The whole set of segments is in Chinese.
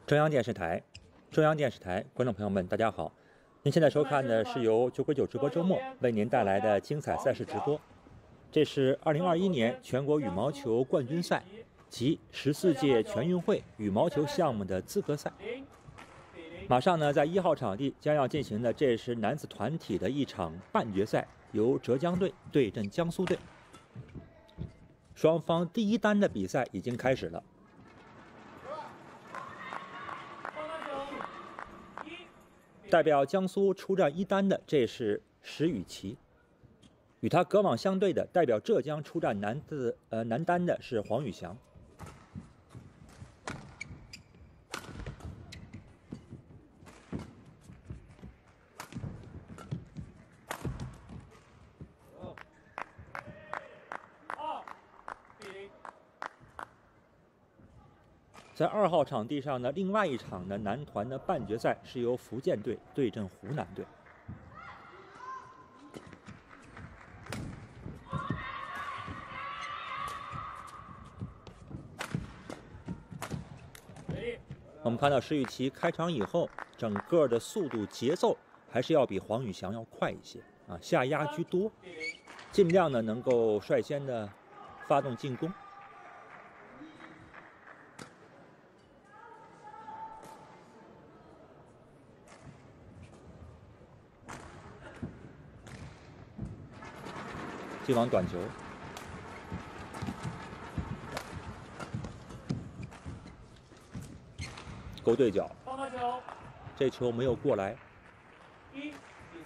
中央电视台，观众朋友们，大家好！您现在收看的是由九鬼九直播周末为您带来的精彩赛事直播。这是2021年全国羽毛球冠军赛及14届全运会羽毛球项目的资格赛。马上呢，在1号场地将要进行的，这是男子团体的一场半决赛，由浙江队对阵江苏队。双方第一单的比赛已经开始了。 代表江苏出战一单的，这是石宇奇；与他隔网相对的，代表浙江出战男单的是黄宇翔。在2号场地上呢，另外一场的男团的半决赛是由福建队对阵湖南队。我们看到石宇奇开场以后，整个的速度节奏还是要比黄宇翔要快一些啊，下压居多，尽量呢能够率先的发动进攻。 进网短球，勾对角，这球没有过来。 1比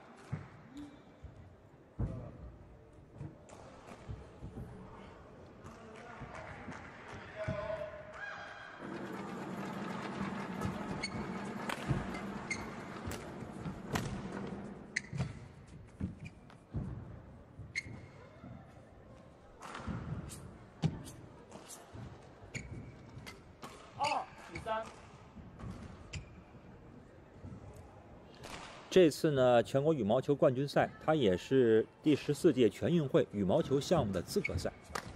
3。2比3。 这次呢，全国羽毛球冠军赛，它也是第14届全运会羽毛球项目的资格赛。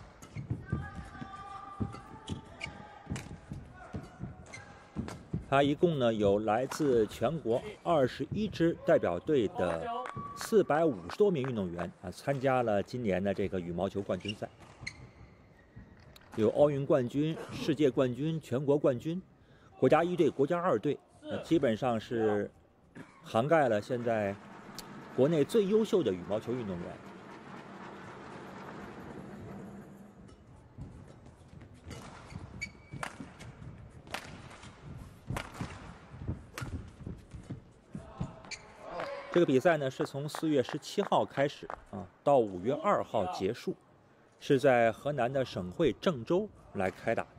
它一共呢有来自全国21支代表队的450多名运动员啊，参加了今年的这个羽毛球冠军赛。有奥运冠军、世界冠军、全国冠军、国家1队、国家2队，基本上是 涵盖了现在国内最优秀的羽毛球运动员。这个比赛呢是从4月17号开始啊，到5月2号结束，是在河南的省会郑州来开打。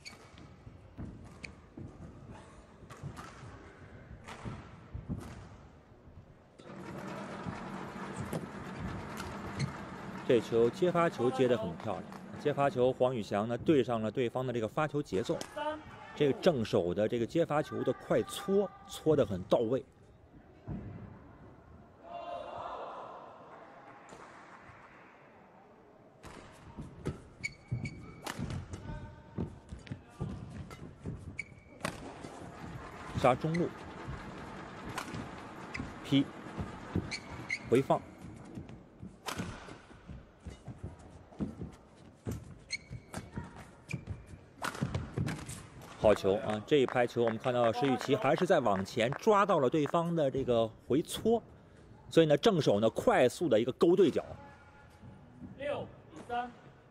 这球接发球接得很漂亮，接发球黄宇翔呢对上了对方的这个发球节奏，这个正手的这个接发球的快搓得很到位。杀中路，劈，回放。 好球啊！这一拍球，我们看到石宇奇还是在往前抓到了对方的这个回搓，所以呢，正手呢快速的一个勾对角。 6比3。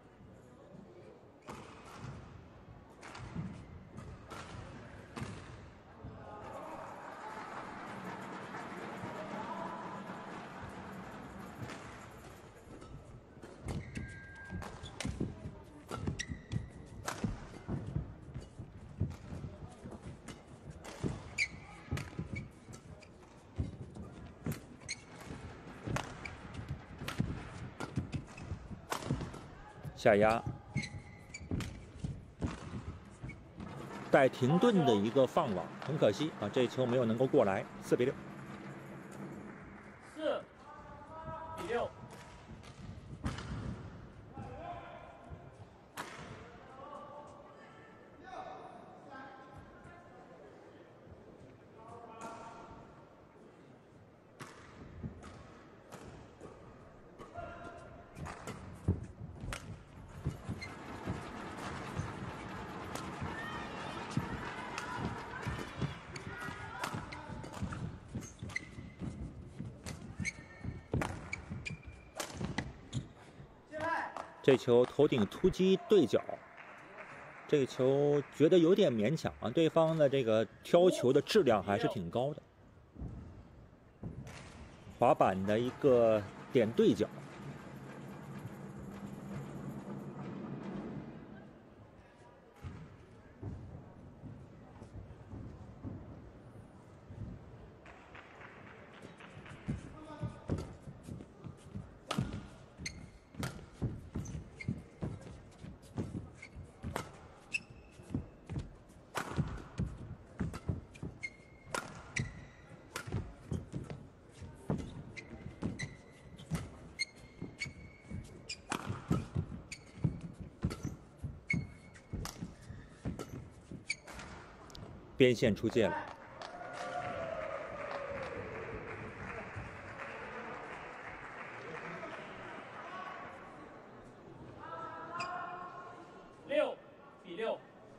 下压，带停顿的一个放网，很可惜啊，这球没有能够过来，4比6。 4比6。 这球头顶突击对角，这个球觉得有点勉强啊，对方的这个挑球的质量还是挺高的。滑板的一个点对角。边线出界了。 6-6。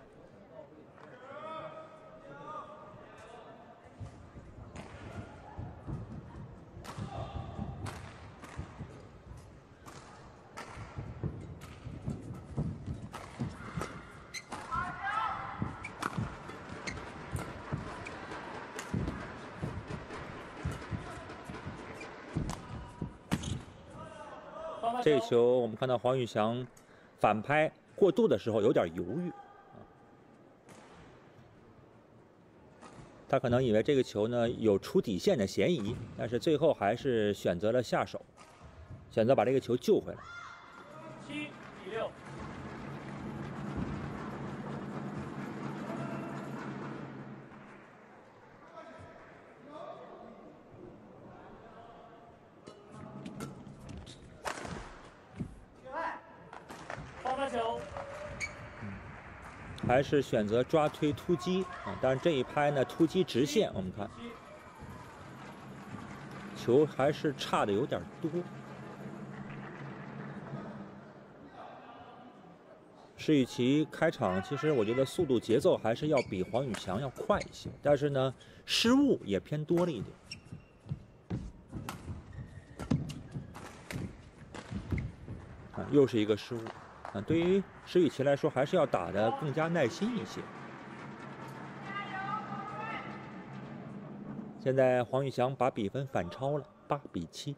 这球我们看到黄宇翔反拍过度的时候有点犹豫，他可能以为这个球呢有出底线的嫌疑，但是最后还是选择了下手，选择把这个球救回来。 7-6。发球。 还是选择抓推突击啊，但是这一拍呢突击直线，我们看球还是差的有点多。施雨琦开场其实我觉得速度节奏还是要比黄宇翔要快一些，但是呢失误也偏多了一点。啊，又是一个失误。啊，对于施雨琦来说，还是要打得更加耐心一些。现在黄宇翔把比分反超了，8-7。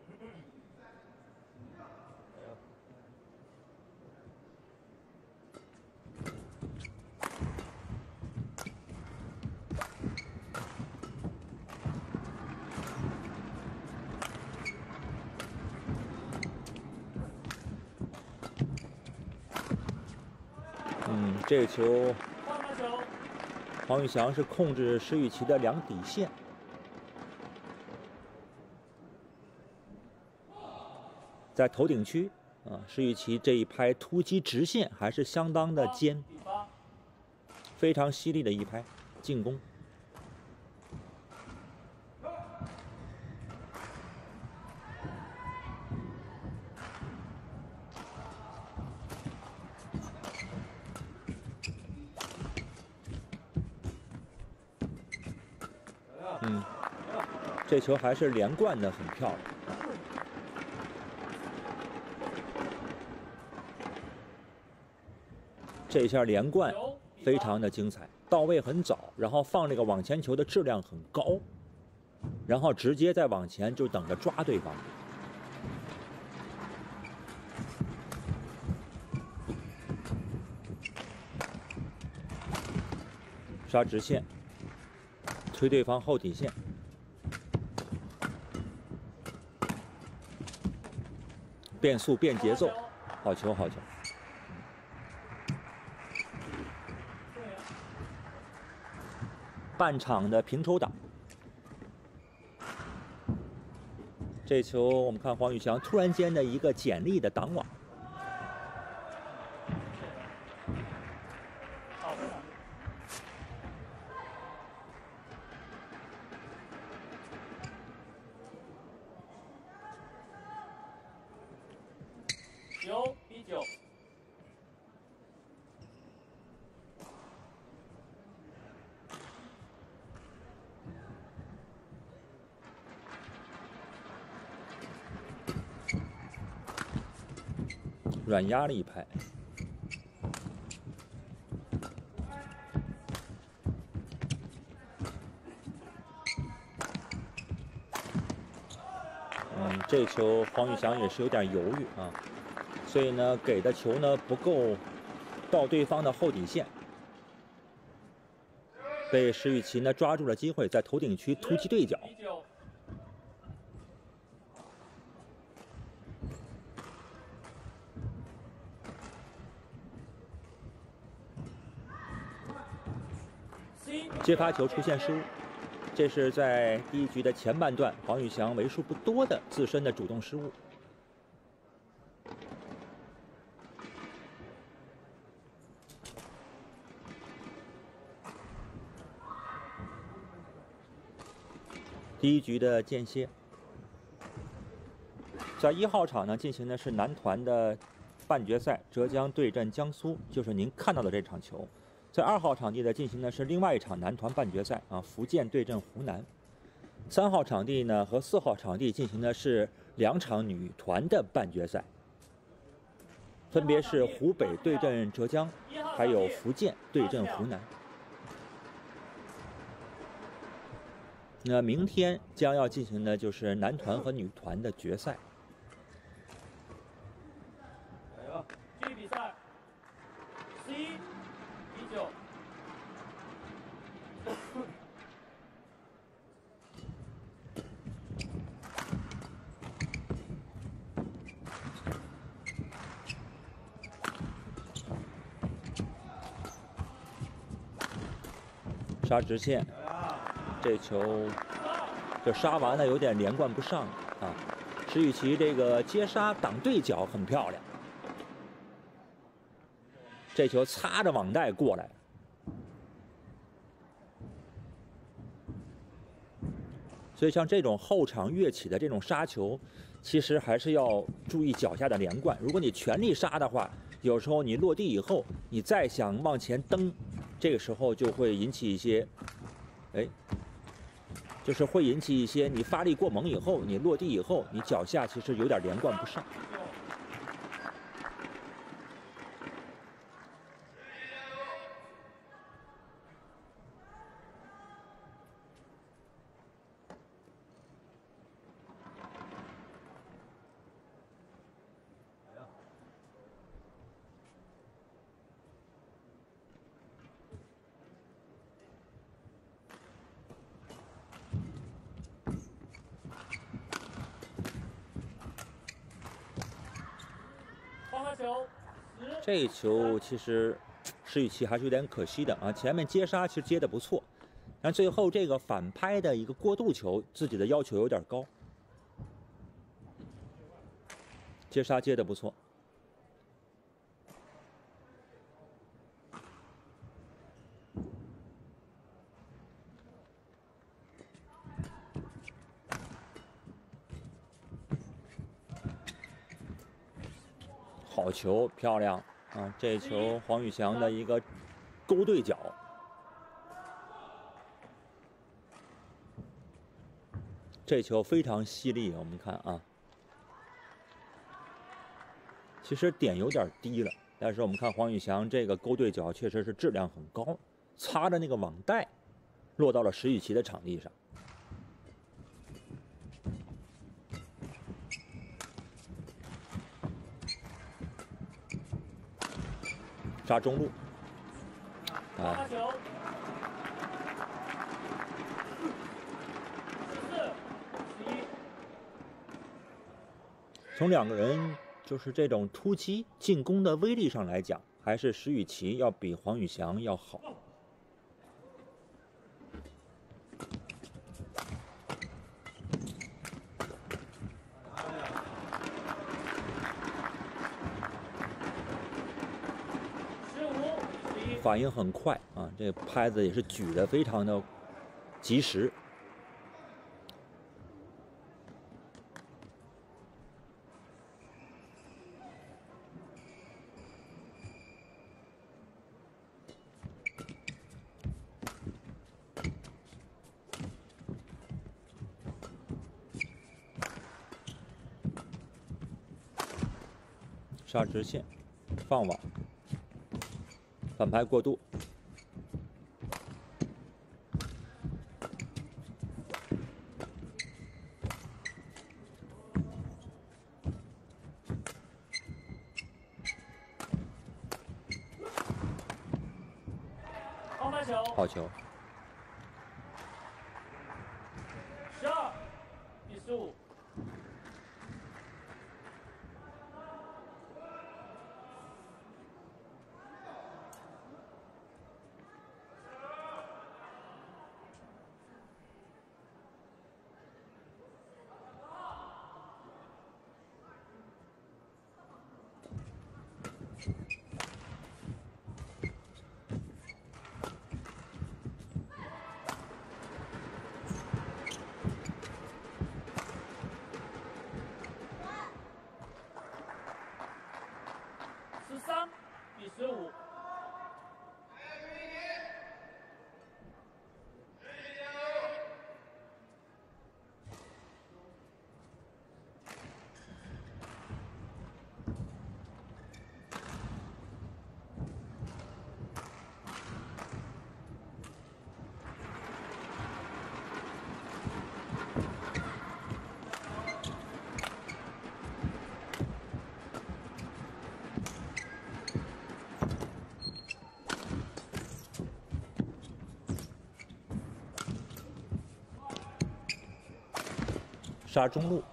这个球，黄宇翔是控制施雨琦的两底线。在头顶区啊，施雨琦这一拍突击直线还是相当的尖，非常犀利的一拍进攻。这球还是连贯的很漂亮。这一下连贯非常的精彩，到位很早，然后放这个网前球的质量很高，然后直接再往前就等着抓对方。刷直线，推对方后底线。变速变节奏，好球好球！半场的平手打。这球我们看黄宇翔突然间的一个简历的挡网。 9-9。 软压了一拍。这球黄宇翔也是有点犹豫啊，所以呢，给的球呢不够到对方的后底线，被石宇奇呢抓住了机会，在头顶区突击对角。接发球出现失误，这是在第一局的前半段黄宇翔为数不多的自身的主动失误。第一局的间歇，在1号场呢进行的是男团的半决赛，浙江对阵江苏，就是您看到的这场球。在2号场地呢进行的是另外一场男团半决赛啊，福建对阵湖南。3号场地呢和4号场地进行的是2场女团的半决赛，分别是湖北对阵浙江，还有福建对阵湖南。那明天将要进行的就是男团和女团的决赛。 继续比赛，11-9。 杀直线，这球就杀完了，有点连贯不上啊。石宇奇这个接杀挡对角很漂亮，这球擦着网带过来。所以像这种后场跃起的这种杀球，其实还是要注意脚下的连贯。如果你全力杀的话，有时候你落地以后，你再想往前蹬，这个时候就会引起一些，就是会引起一些你发力过猛以后，你落地以后，你脚下其实有点连贯不上。这一球其实石宇奇还是有点可惜的啊，前面接杀其实接的不错，但最后这个反拍的一个过渡球，自己的要求有点高。接杀接的不错。好球，漂亮啊！这球黄宇翔的一个勾对角，这球非常犀利。我们看啊，其实点有点低了，但是我们看黄宇翔这个勾对角确实是质量很高，擦着那个网带，落到了石宇奇的场地上。杀中路，啊，从2个人就是这种突击进攻的威力上来讲，还是石宇奇要比黄宇翔要好。反应很快啊，这个拍子也是举得非常的及时。 杀直线，放网，反拍过渡。 好球， 好球。 12比15。13比15。 杀中路，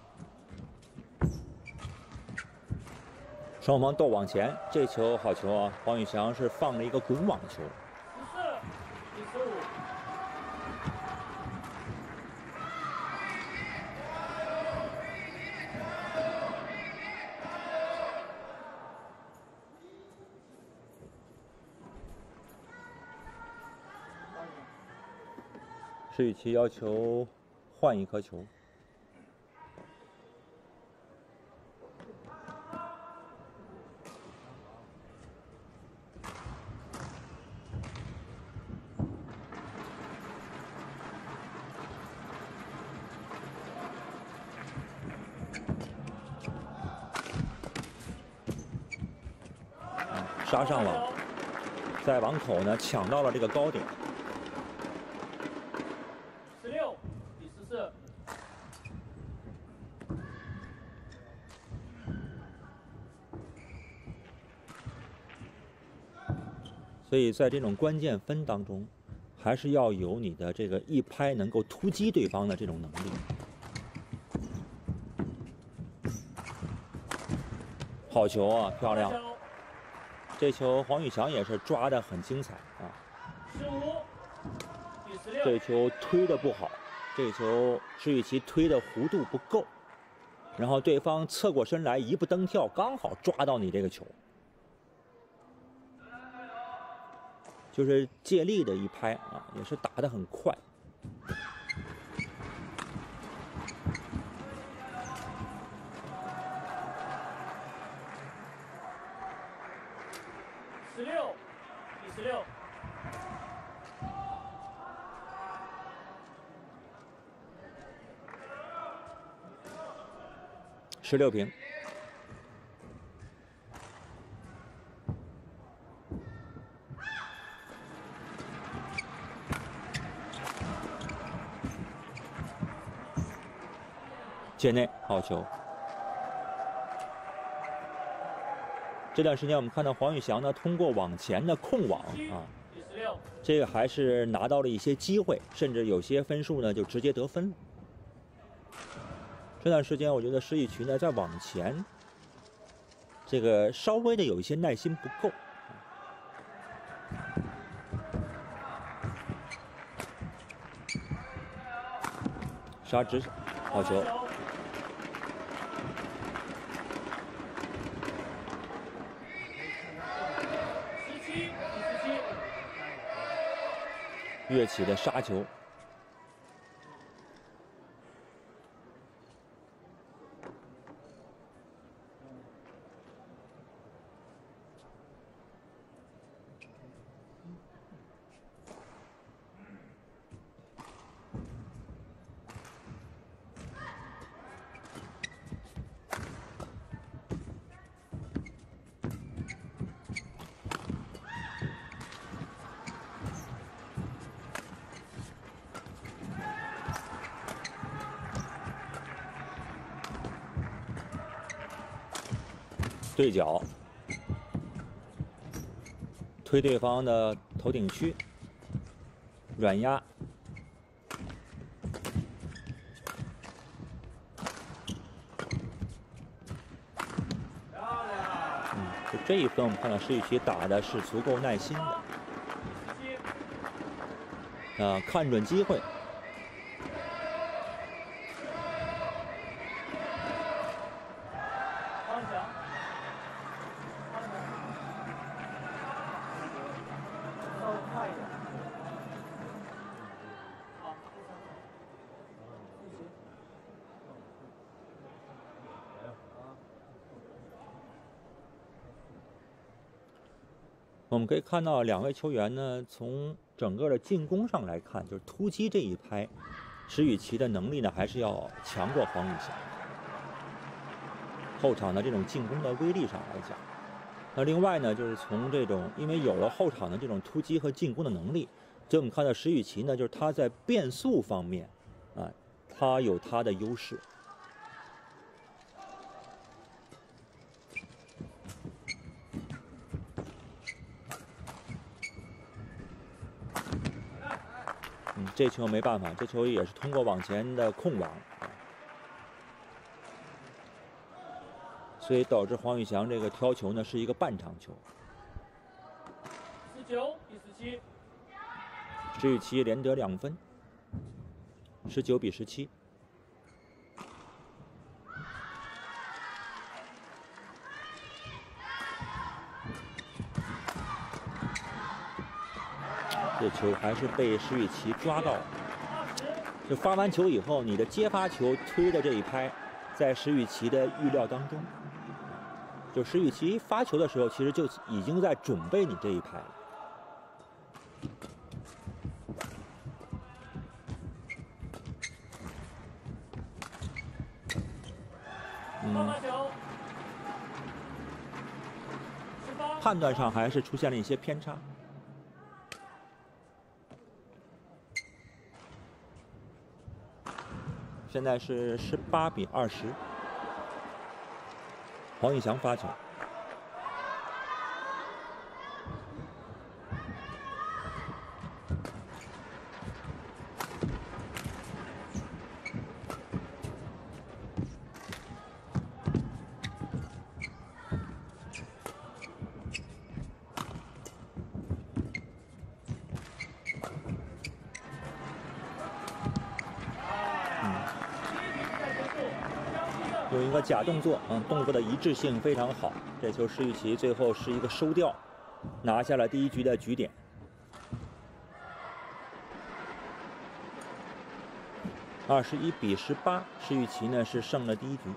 双方斗往前，这球好球啊！黄宇翔是放了一个滚网球。 14比15。 施雨琦要求换一颗球。 杀上网，在网口呢抢到了这个高点。 16比14。 所以在这种关键分当中，还是要有你的这个一拍能够突击对方的这种能力。好球啊，漂亮！这球黄宇翔也是抓得很精彩啊。 15比16。 这球推的不好，这球施雨琦推的弧度不够，然后对方侧过身来一步蹬跳，刚好抓到你这个球。 就是借力的一拍啊，也是打得很快。 16比16。 16平。 界内好球。这段时间我们看到黄宇翔呢，通过网前的控网啊，这个还是拿到了一些机会，甚至有些分数呢就直接得分了。这段时间我觉得施雨琦呢在网前这个稍微的有一些耐心不够。杀直，好球。 跃起的杀球， 对角，推对方的头顶区，软压。就这一分我们看到石宇奇打的是足够耐心的，看准机会。我们可以看到两位球员呢，从整个的进攻上来看，就是突击这一拍，石宇奇的能力呢还是要强过黄宇翔。后场的这种进攻的威力上来讲，那另外呢，就是从这种因为有了后场的这种突击和进攻的能力，所以我们看到石宇奇呢，就是他在变速方面，他有他的优势。这球没办法，这球也是通过往前的控网，所以导致黄宇翔这个挑球呢是一个半场球。 19-17， 石宇奇连得2分，19-17。这球还是被石宇奇抓到了。就发完球以后，你的接发球推的这一拍，在石宇奇的预料当中。就石宇奇发球的时候，其实就已经在准备你这一拍了。判断上还是出现了一些偏差。现在是18-20，黄宇翔发球。有一个假动作，动作的一致性非常好。这球石宇奇最后是一个收吊，拿下了第一局的局点。21-18，石宇奇呢是胜了第一局。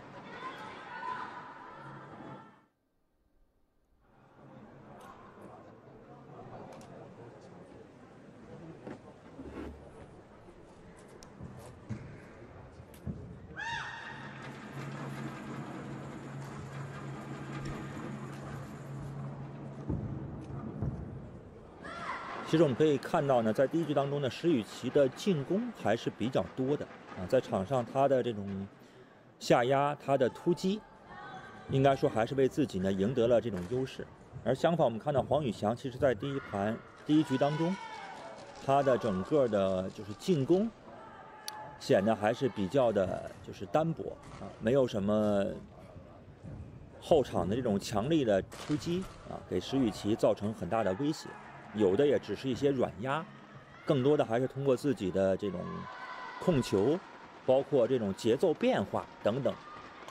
其实我们可以看到呢，在第一局当中呢，石宇奇的进攻还是比较多的在场上他的这种下压，他的突击，应该说还是为自己呢赢得了这种优势。而相反，我们看到黄宇翔，其实在第一局当中，他的整个的就是进攻显得还是比较的就是单薄没有什么后场的这种强力的突击给石宇奇造成很大的威胁。有的也只是一些软压，更多的还是通过自己的这种控球，包括这种节奏变化等等，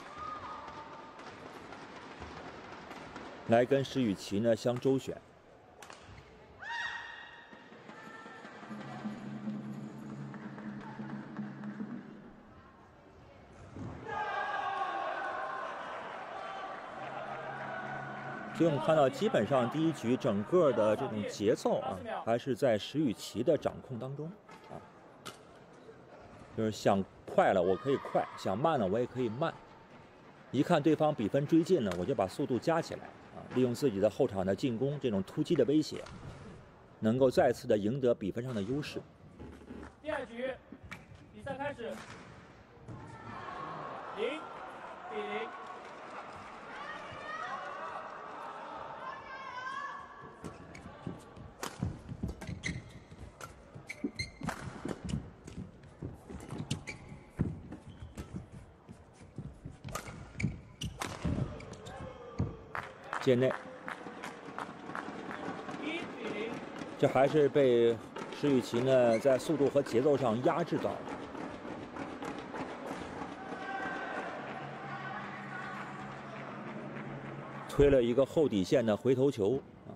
来跟石宇奇呢相周旋。所以我们看到，基本上第一局整个的这种节奏还是在石宇奇的掌控当中就是想快了我可以快，想慢了我也可以慢。一看对方比分追近了，我就把速度加起来利用自己的后场的进攻这种突击的威胁，能够再次的赢得比分上的优势。 第2局，比赛开始，0-0。 界内， 1比0， 这还是被石宇奇呢在速度和节奏上压制到了。推了一个后底线的回头球啊。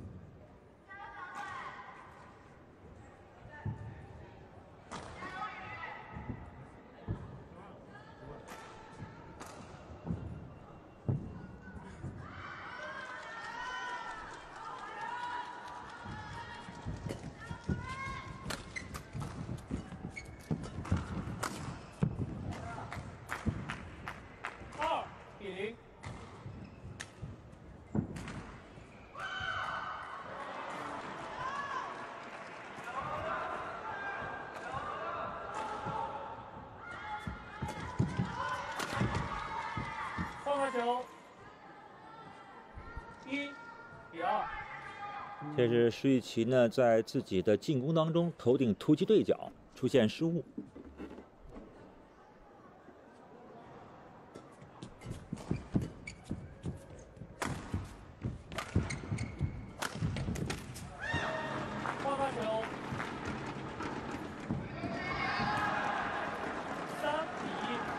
2比0。放开球，1比2。 这是石宇奇呢在自己的进攻当中头顶突击对角出现失误。 放开球，3比1。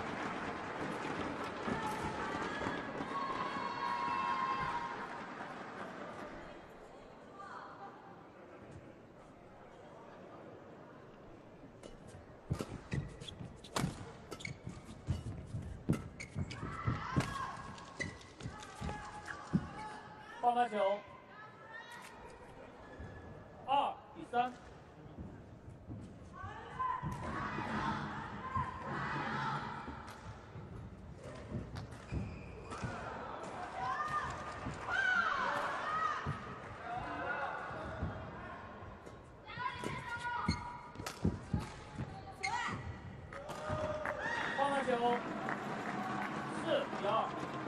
放开球，2比3。放开球，4比2。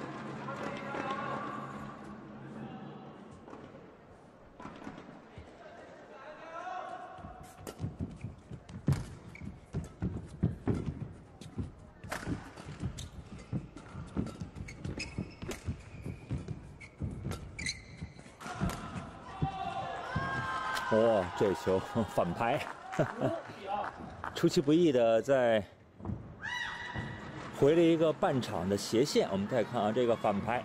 哦，这球反拍， 5比2。 出其不意的在回了一个半场的斜线。我们再看啊，这个反拍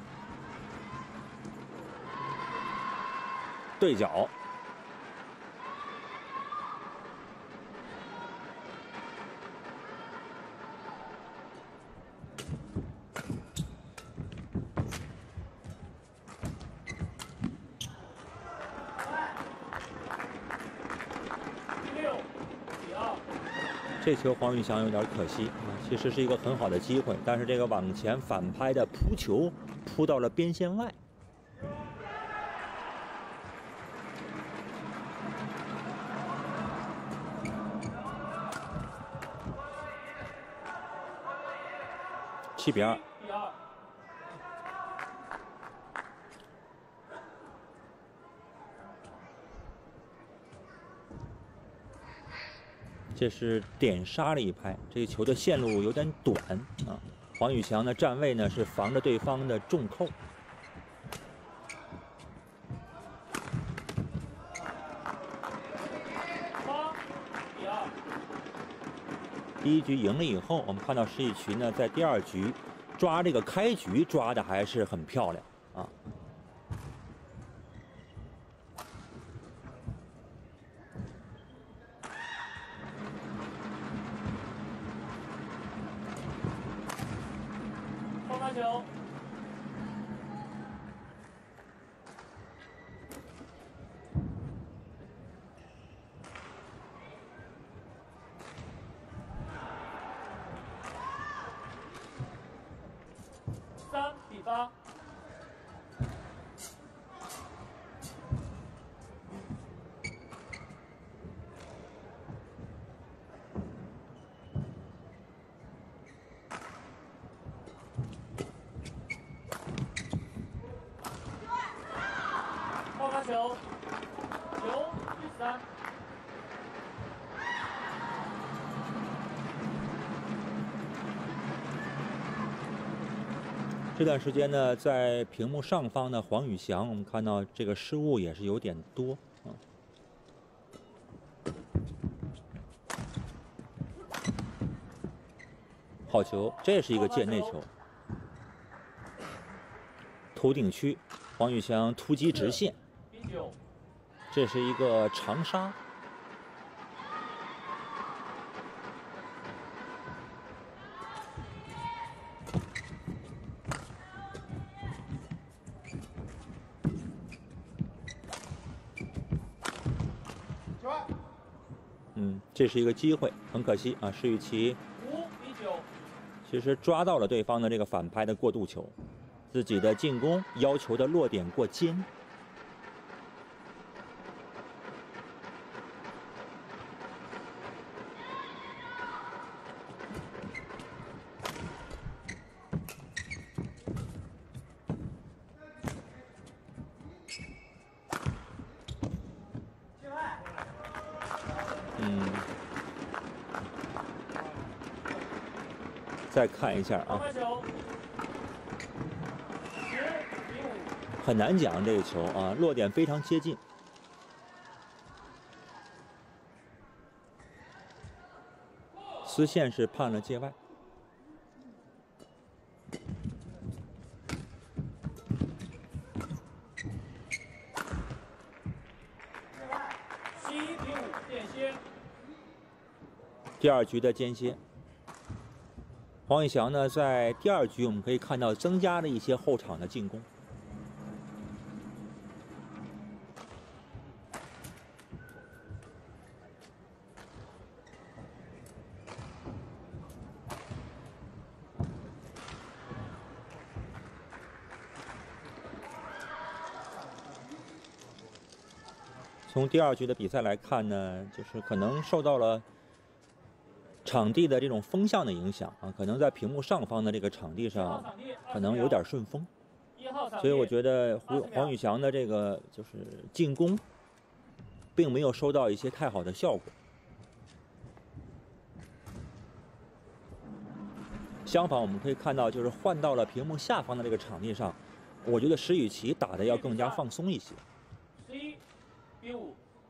对角。 6比2。 这球黄宇翔有点可惜啊，其实是一个很好的机会，但是这个往前反拍的扑球扑到了边线外。7比2。 比2。 这是点杀了一拍，这个球的线路有点短啊。黄宇翔的站位呢是防着对方的重扣。 8比2。 第一局赢了以后，我们看到石宇奇呢在第二局抓这个开局抓的还是很漂亮啊。 放开球，3比8。 放开球，9比3。 这段时间呢，在屏幕上方的黄宇翔，我们看到这个失误也是有点多啊。好球，这是一个界内球。头顶区，黄宇翔突击直线，这是一个长杀。这是一个机会，很可惜啊，施雨琦其实抓到了对方的这个反拍的过渡球，自己的进攻要求的落点过尖。再看一下啊，很难讲这个球啊，落点非常接近。丝线是判了界外。第2局的间歇。黄宇翔呢，在第2局我们可以看到增加了一些后场的进攻。从第2局的比赛来看呢，就是可能受到了场地的这种风向的影响啊，可能在屏幕上方的这个场地上可能有点顺风，所以我觉得黄宇翔的这个就是进攻并没有收到一些太好的效果。相反，我们可以看到，就是换到了屏幕下方的这个场地上，我觉得施雨琦打的要更加放松一些。 11-5。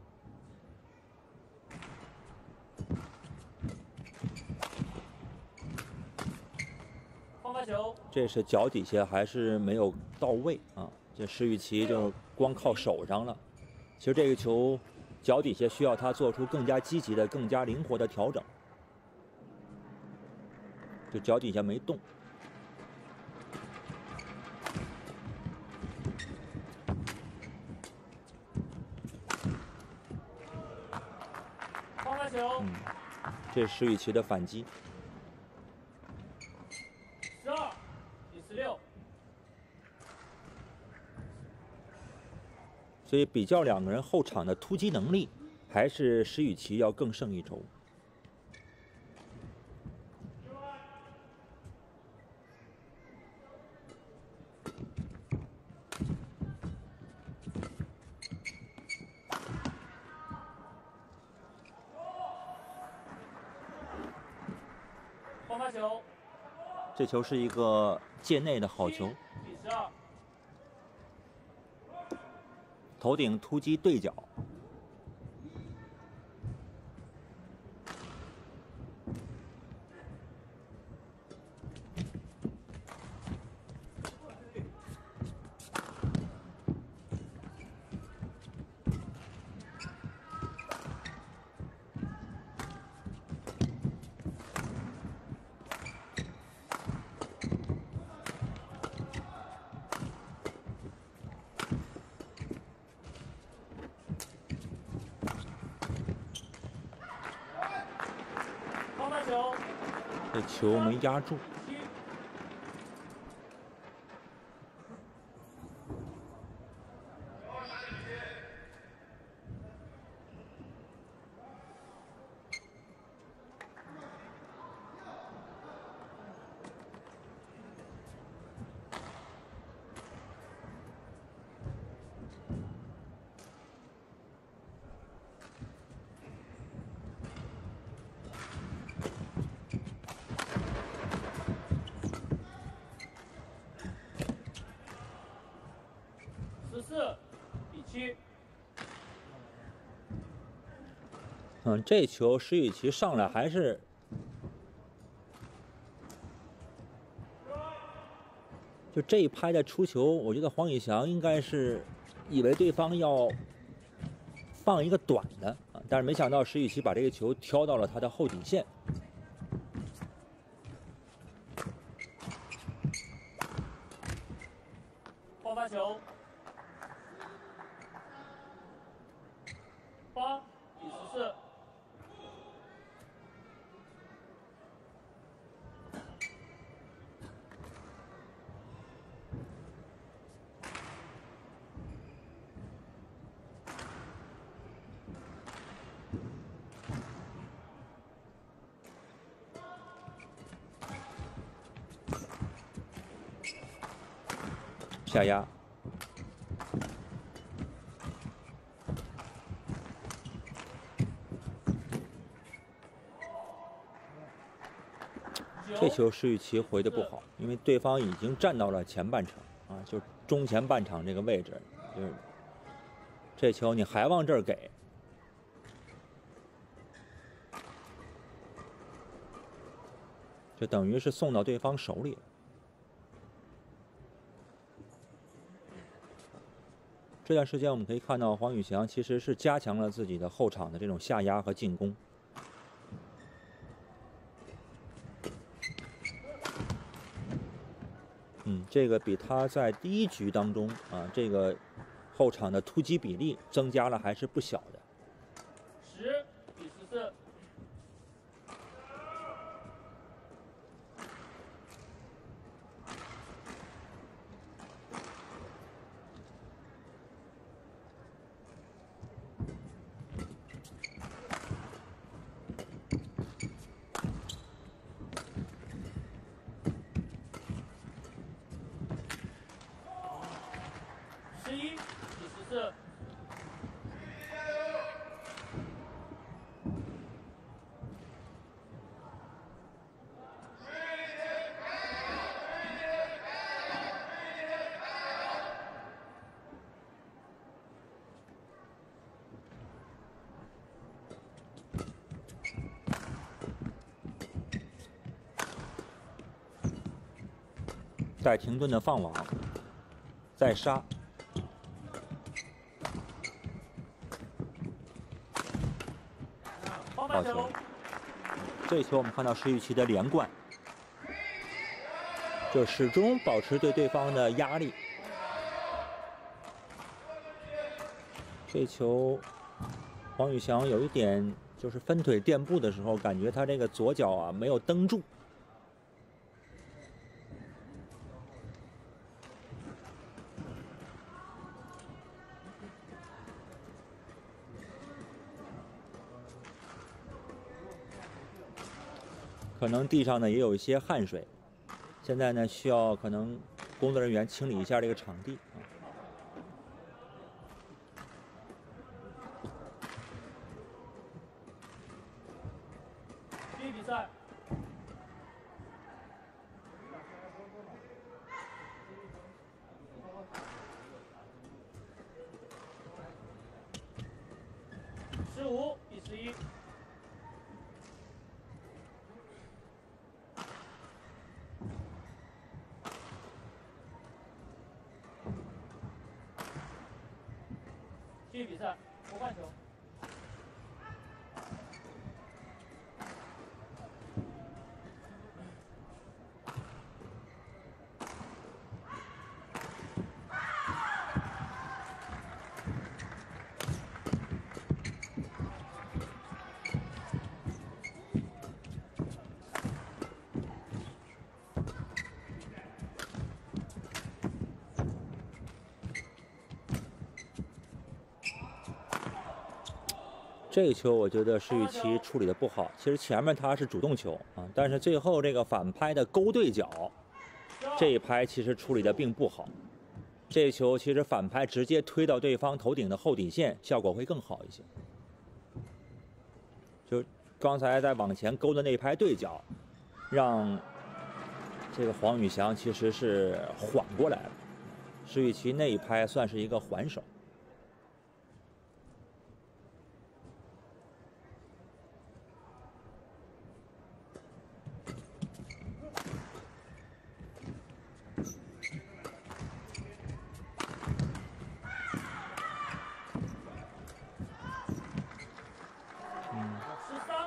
这是脚底下还是没有到位啊？这施雨琦就光靠手上了。其实这个球脚底下需要他做出更加积极的、更加灵活的调整。就脚底下没动。这是施雨琦的反击。 12-16。 所以比较两个人后场的突击能力，还是施雨琦要更胜一筹。这球是一个界内的好球，头顶突击对角。这球没压住。 这球石宇奇上来还是就这一拍的出球，我觉得黄宇翔应该是以为对方要放一个短的啊，但是没想到石宇奇把这个球挑到了他的后底线。 换发球，8比14。 下压，这球石宇奇回的不好，因为对方已经站到了前半场啊，就中前半场这个位置，就是这球你还往这儿给，就等于是送到对方手里了。这段时间我们可以看到，黄宇翔其实是加强了自己的后场的这种下压和进攻。这个比他在第一局当中啊，这个后场的突击比例增加了还是不小的。 10比14。11比14。 带停顿的放网，再杀。好球！这球我们看到石宇奇的连贯，就始终保持对方的压力。这球黄宇翔有一点就是分腿垫步的时候，感觉他这个左脚啊没有蹬住。可能地上呢也有一些汗水，现在呢需要可能工作人员清理一下这个场地啊。 继续比赛。15比11。继续比赛，不换球。 这一球我觉得石宇奇处理的不好，其实前面他是主动球啊，但是最后这个反拍的勾对角，这一拍其实处理的并不好。这球其实反拍直接推到对方头顶的后底线，效果会更好一些。就刚才在往前勾的那一拍对角，让这个黄宇翔其实是缓过来了。石宇奇那一拍算是一个还手。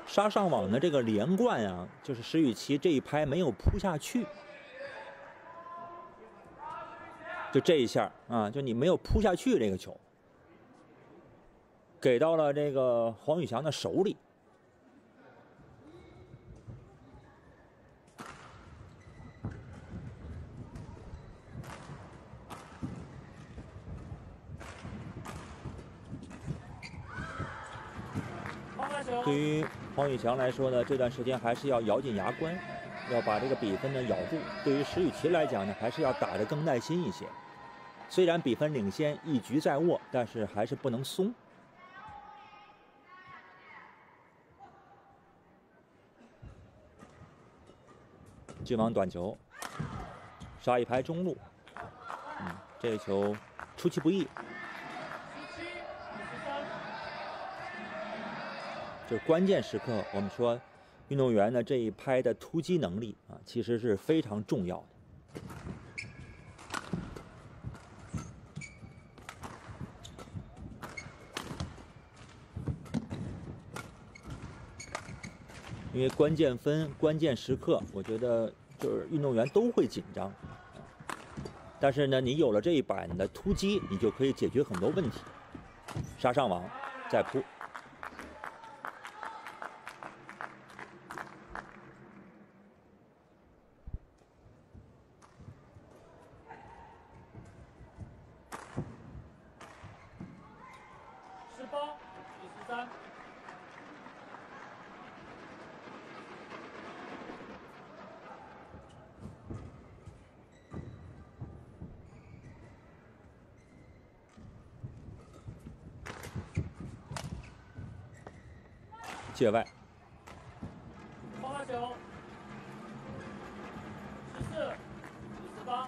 杀上网的这个连贯啊，就是石宇奇这一拍没有扑下去，就这一下啊，就你没有扑下去这个球，给到了这个黄宇翔的手里。对于黄宇翔来说呢，这段时间还是要咬紧牙关，要把这个比分呢咬住。对于石宇奇来讲呢，还是要打得更耐心一些。虽然比分领先一局在握，但是还是不能松。进网短球，杀一拍中路。这个球出其不意。就是关键时刻，我们说运动员呢这一拍的突击能力啊，其实是非常重要的。因为关键分、关键时刻，我觉得就是运动员都会紧张。但是呢，你有了这一板的突击，你就可以解决很多问题。杀上网，再扑。 18比13。 界外， 发球14比18。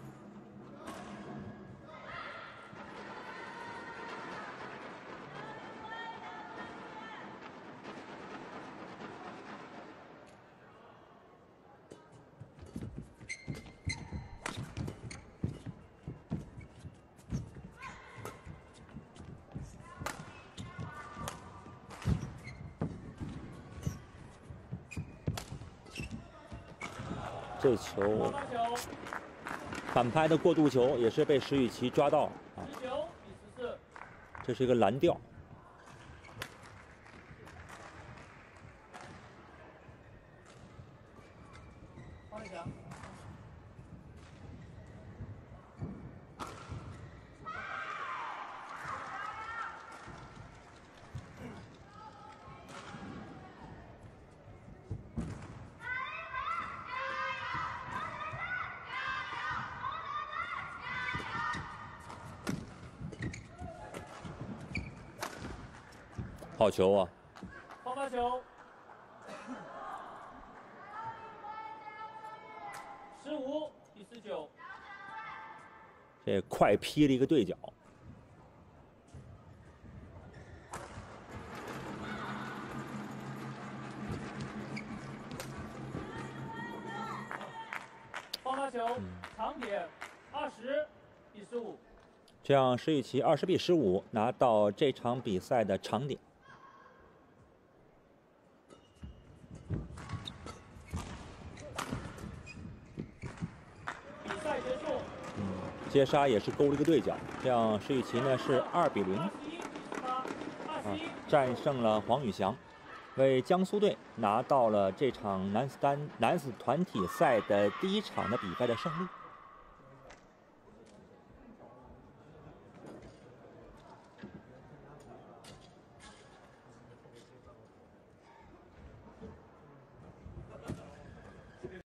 这球反拍的过渡球也是被石宇奇抓到了啊！ 19比14。 这是一个蓝调。 黄宇翔。 好球啊！ 发球15比19。 这快劈了一个对角。 发球长点20比15。 这样石宇奇20比15拿到这场比赛的长点。 比赛结束。 接杀也是勾了一个对角，这样石宇奇呢是2比0战胜了黄宇翔，为江苏队拿到了这场男子团体赛的第1场的比赛的胜利。